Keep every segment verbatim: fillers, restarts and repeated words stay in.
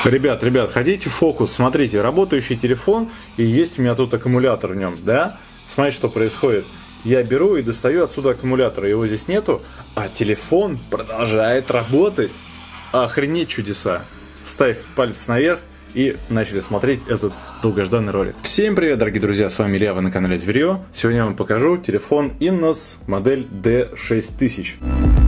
Ребят, ребят, хотите фокус? Смотрите, работающий телефон, и есть у меня тут аккумулятор в нем, да? Смотрите, что происходит. Я беру и достаю отсюда аккумулятор, его здесь нету, а телефон продолжает работать. Охренеть чудеса. Ставь палец наверх и начали смотреть этот долгожданный ролик. Всем привет, дорогие друзья, с вами Илья, вы на канале Зверье. Сегодня я вам покажу телефон Innos модель ди шесть тысяч.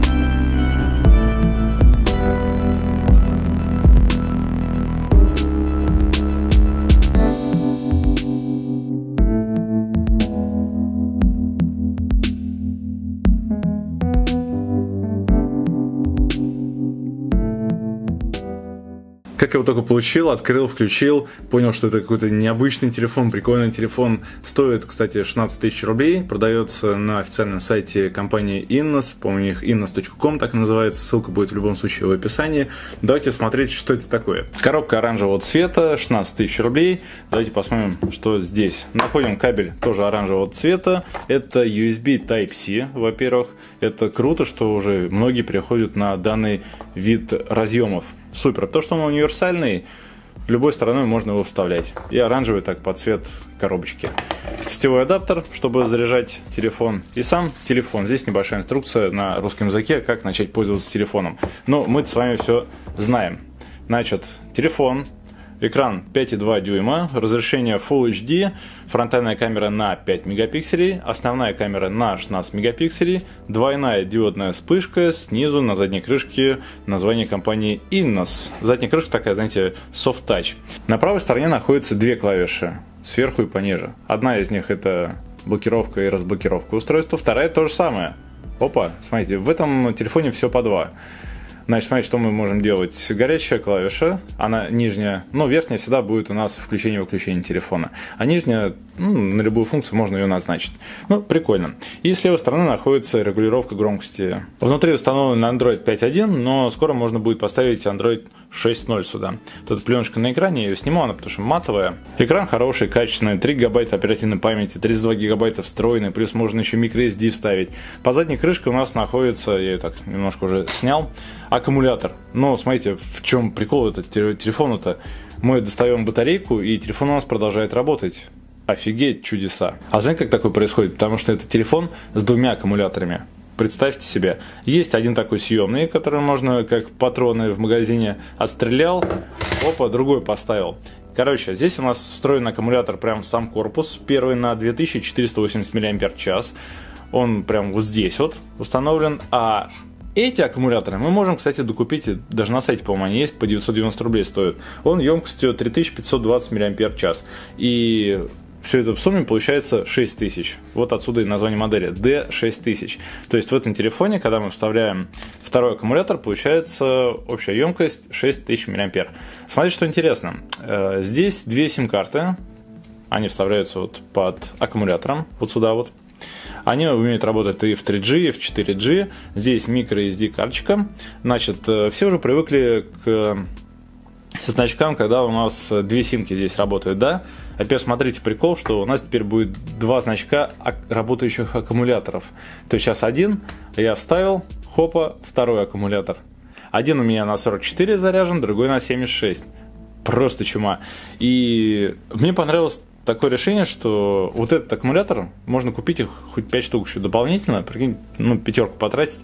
Как я его только получил, открыл, включил, понял, что это какой-то необычный телефон, прикольный телефон. Стоит, кстати, шестнадцать тысяч рублей, продается на официальном сайте компании Innos, по-моему, у них иннос точка ком так и называется, ссылка будет в любом случае в описании. Давайте смотреть, что это такое. Коробка оранжевого цвета, шестнадцать тысяч рублей. Давайте посмотрим, что здесь. Находим кабель тоже оранжевого цвета, это ю эс би Type-C, во-первых. Это круто, что уже многие переходят на данный вид разъемов. Супер. То, что он универсальный, любой стороной можно его вставлять. И оранжевый так под цвет коробочки. Сетевой адаптер, чтобы заряжать телефон. И сам телефон. Здесь небольшая инструкция на русском языке, как начать пользоваться телефоном. Но мы с вами все знаем. Значит, телефон. Экран пять и два дюйма, разрешение Full эйч ди, фронтальная камера на пять мегапикселей, основная камера на шестнадцать мегапикселей, двойная диодная вспышка, снизу на задней крышке название компании Innos. Задняя крышка такая, знаете, Soft Touch. На правой стороне находятся две клавиши, сверху и пониже. Одна из них это блокировка и разблокировка устройства, вторая то же самое. Опа, смотрите, в этом телефоне все по два. Значит, смотрите, что мы можем делать. Горячая клавиша, она нижняя, но верхняя всегда будет у нас включение-выключение телефона. А нижняя, ну, на любую функцию можно ее назначить. Ну, прикольно. И с левой стороны находится регулировка громкости. Внутри установлен Android пять точка один, но скоро можно будет поставить Android шесть точка ноль сюда. Тут пленочка на экране, я ее сниму, она потому что матовая. Экран хороший, качественный, три гигабайта оперативной памяти, тридцать два гигабайта встроенный, плюс можно еще microSD вставить. По задней крышке у нас находится, я ее так немножко уже снял, аккумулятор. Но смотрите, в чем прикол этого телефона-то. Мы достаем батарейку, и телефон у нас продолжает работать. Офигеть, чудеса. А знаете, как такое происходит? Потому что это телефон с двумя аккумуляторами. Представьте себе, есть один такой съемный, который можно, как патроны в магазине, отстрелял, опа, другой поставил. Короче, здесь у нас встроен аккумулятор прям в сам корпус, первый на две тысячи четыреста восемьдесят мАч, он прям вот здесь вот установлен, а эти аккумуляторы мы можем, кстати, докупить, даже на сайте, по-моему, они есть, по девятьсот девяносто рублей стоят. Он емкостью три тысячи пятьсот двадцать мАч. И все это в сумме получается шесть тысяч. Вот отсюда и название модели ди шесть тысяч. То есть в этом телефоне, когда мы вставляем второй аккумулятор, получается общая емкость шесть тысяч мАч. Смотрите, что интересно. Здесь две сим-карты. Они вставляются вот под аккумулятором, вот сюда вот. Они умеют работать и в три джи, и в четыре джи. Здесь microSD карточка. Значит, все уже привыкли к значкам, когда у нас две симки здесь работают, да? А теперь смотрите прикол, что у нас теперь будет два значка работающих аккумуляторов. То есть сейчас один, я вставил, хопа, второй аккумулятор. Один у меня на сорок четыре заряжен, другой на семьдесят шесть. Просто чума. И мне понравилось такое решение, что вот этот аккумулятор, можно купить их хоть пять штук еще дополнительно, прикинь, ну, пятерку потратить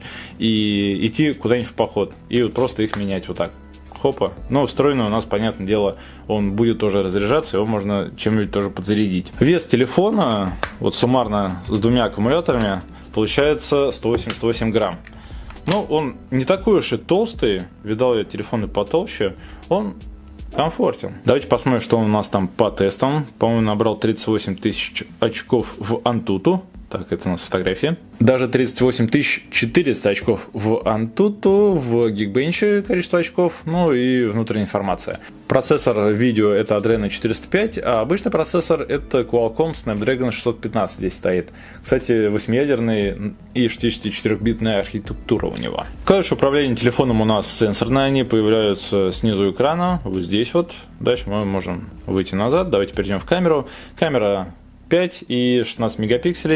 и идти куда-нибудь в поход. И вот просто их менять вот так. Хопа. Но встроенный у нас, понятное дело, он будет тоже разряжаться, его можно чем-нибудь тоже подзарядить. Вес телефона, вот суммарно с двумя аккумуляторами, получается сто восемьдесят восемь грамм. Ну, он не такой уж и толстый, видал я телефоны потолще, он комфортен. Давайте посмотрим, что у нас там по тестам. По-моему, набрал тридцать восемь тысяч очков в Antutu. Так, это у нас фотография. Даже тридцать восемь тысяч четыреста очков в Antutu, в Geekbench количество очков, ну и внутренняя информация. Процессор видео это Adreno четыреста пять, а обычный процессор это Qualcomm Snapdragon шестьсот пятнадцать здесь стоит. Кстати, восьмиядерный и шестидесятичетырёхбитная архитектура у него. Клавиши управления телефоном у нас сенсорные, они появляются снизу экрана, вот здесь вот. Дальше мы можем выйти назад, давайте перейдем в камеру. Камера пять и шестнадцать мегапикселей,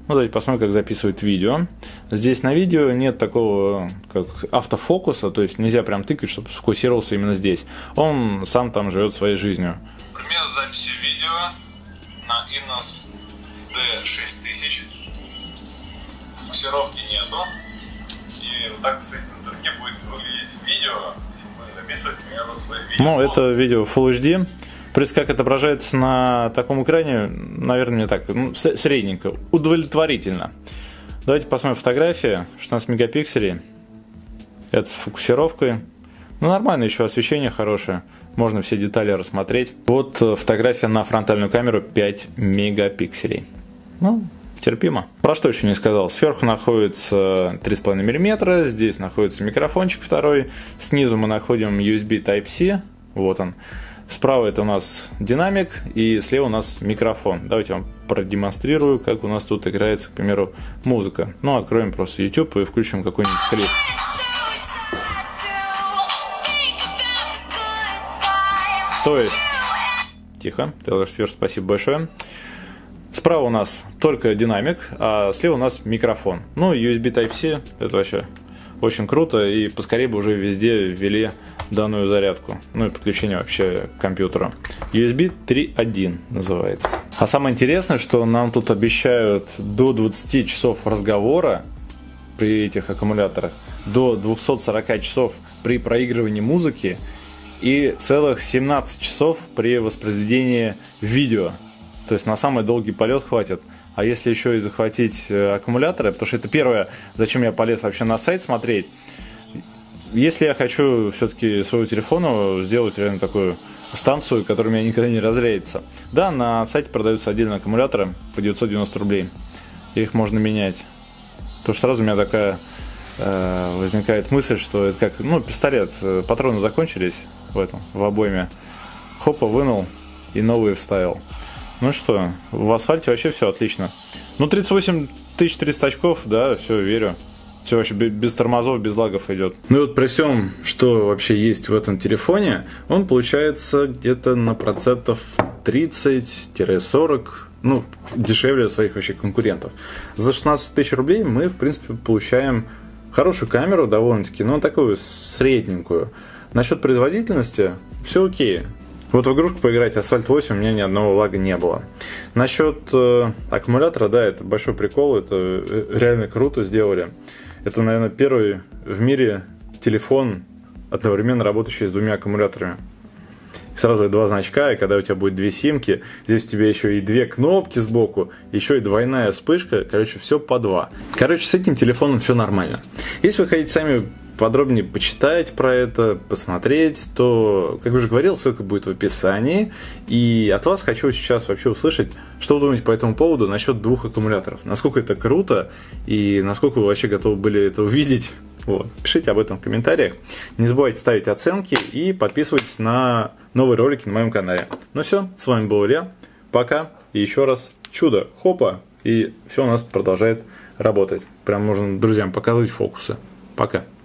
Ну, давайте посмотрим, как записывает видео. Здесь на видео нет такого, как автофокуса, то есть нельзя прям тыкать, чтобы сфокусировался именно здесь. Он сам там живет своей жизнью. Пример записи видео на Innos ди шесть тысяч. Фокусировки нету. И вот так в светлом дороге будет выглядеть видео, если мы записывать, к примеру, свои видео. Ну, это видео Full эйч ди. Плюс как это отображается на таком экране, наверное, мне так, ну, средненько, удовлетворительно. Давайте посмотрим фотографии. шестнадцать мегапикселей. Это с фокусировкой. Ну, нормально, еще освещение хорошее. Можно все детали рассмотреть. Вот фотография на фронтальную камеру пять мегапикселей. Ну, терпимо. Про что еще не сказал. Сверху находится три с половиной миллиметра. Здесь находится микрофончик второй. Снизу мы находим ю эс би Type-C. Вот он. Справа это у нас динамик, и слева у нас микрофон. Давайте я вам продемонстрирую, как у нас тут играется, к примеру, музыка. Ну, откроем просто YouTube и включим какой-нибудь клип. То есть, тихо, Taylor Swift, спасибо большое. Справа у нас только динамик, а слева у нас микрофон. Ну, ю эс би Type-C, это вообще очень круто, и поскорее бы уже везде ввели данную зарядку, ну и подключение вообще к компьютеру. ю эс би три точка один называется. А самое интересное, что нам тут обещают до двадцати часов разговора при этих аккумуляторах, до двухсот сорока часов при проигрывании музыки и целых семнадцать часов при воспроизведении видео. То есть на самый долгий полет хватит. А если еще и захватить аккумуляторы, потому что это первое, зачем я полез вообще на сайт смотреть. Если я хочу все-таки своего телефона сделать реально такую станцию, которая у меня никогда не разрядится. Да, на сайте продаются отдельные аккумуляторы по девятьсот девяносто рублей. И их можно менять. Потому что сразу у меня такая э, возникает мысль, что это как, ну, пистолет. Патроны закончились в этом, в обойме. Хопа, вынул и новые вставил. Ну что, в асфальте вообще все отлично. Ну, тридцать восемь тысяч триста очков, да, все, верю. Все вообще без тормозов, без лагов идет. Ну и вот при всем, что вообще есть в этом телефоне, он получается где-то на процентов тридцать-сорок, ну, дешевле своих вообще конкурентов. За шестнадцать тысяч рублей мы, в принципе, получаем хорошую камеру довольно-таки, но такую средненькую. Насчет производительности все окей. Вот в игрушку поиграть Асфальт восемь у меня ни одного лага не было. Насчет э, аккумулятора, да, это большой прикол, это реально круто сделали. Это, наверное, первый в мире телефон, одновременно работающий с двумя аккумуляторами. Сразу два значка, и когда у тебя будет две симки, здесь у тебя еще и две кнопки сбоку, еще и двойная вспышка, короче, все по два. Короче, с этим телефоном все нормально. Если вы хотите сами подробнее почитать про это, посмотреть, то, как уже говорил, ссылка будет в описании. И от вас хочу сейчас вообще услышать, что вы думаете по этому поводу насчет двух аккумуляторов. Насколько это круто и насколько вы вообще готовы были это увидеть. Вот. Пишите об этом в комментариях. Не забывайте ставить оценки и подписывайтесь на новые ролики на моем канале. Ну все, с вами был Илья. Пока. И еще раз чудо. Хопа. И все у нас продолжает работать. Прям можно друзьям показывать фокусы. Пока.